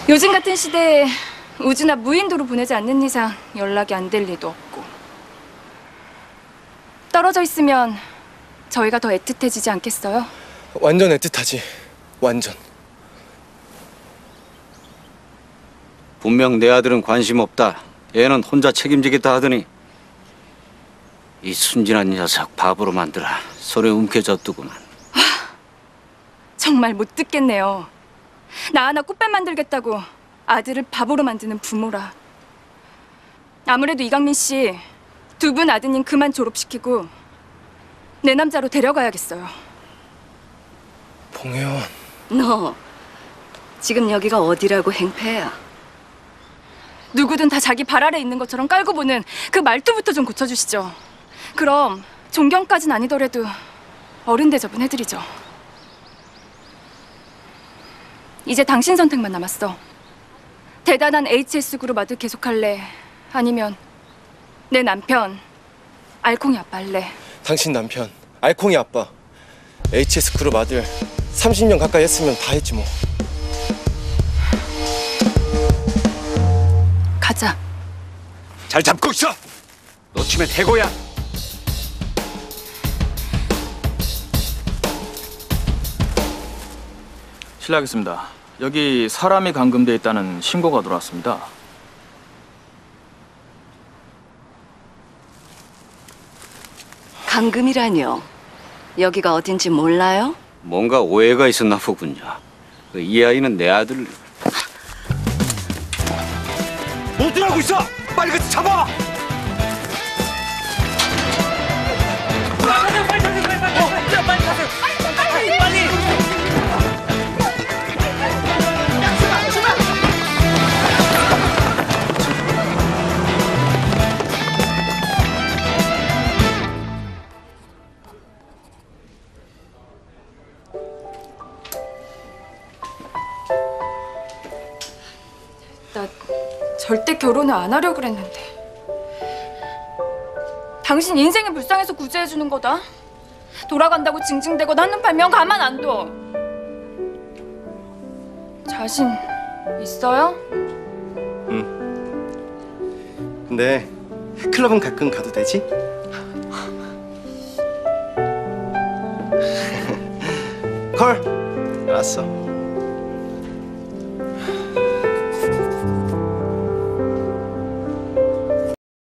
요즘 같은 시대에 우주나 무인도로 보내지 않는 이상 연락이 안 될 리도 없고 떨어져 있으면 저희가 더 애틋해지지 않겠어요? 완전 애틋하지. 완전. 분명 내 아들은 관심 없다. 얘는 혼자 책임지겠다 하더니 이 순진한 녀석 바보로 만들어 손에 움켜쥐었더구만. 정말 못 듣겠네요. 나 하나 꽃뱀 만들겠다고 아들을 바보로 만드는 부모라. 아무래도 이강민 씨, 두 분 아드님 그만 졸업시키고 내 남자로 데려가야겠어요. 봉혜원. 너 지금 여기가 어디라고 행패야? 누구든 다 자기 발 아래 있는 것처럼 깔고 보는 그 말투부터 좀 고쳐주시죠. 그럼 존경까진 아니더라도 어른 대접은 해드리죠. 이제 당신 선택만 남았어. 대단한 e-suk 아들 계속할래? 아니면 내 남편 알콩이 아빠 할래? 당신 남편 알콩이 아빠 e-suk 아들 30년 가까이 했으면 다 했지 뭐. 가자. 잘 잡고 있어. 놓치면 해고야. 실례하겠습니다. 여기 사람이 감금돼 있다는 신고가 들어왔습니다. 감금이라뇨? 여기가 어딘지 몰라요? 뭔가 오해가 있었나 보군요. 이 아이는 내 아들. 뭐들 하고 있어? 빨리 가서 잡아! 나 절대 결혼을 안 하려고 그랬는데 당신 인생이 불쌍해서 구제해주는 거다. 돌아간다고 징징대고 한눈 팔면 가만 안 둬. 자신 있어요? 근데 클럽은 가끔 가도 되지? 콜. 알았어.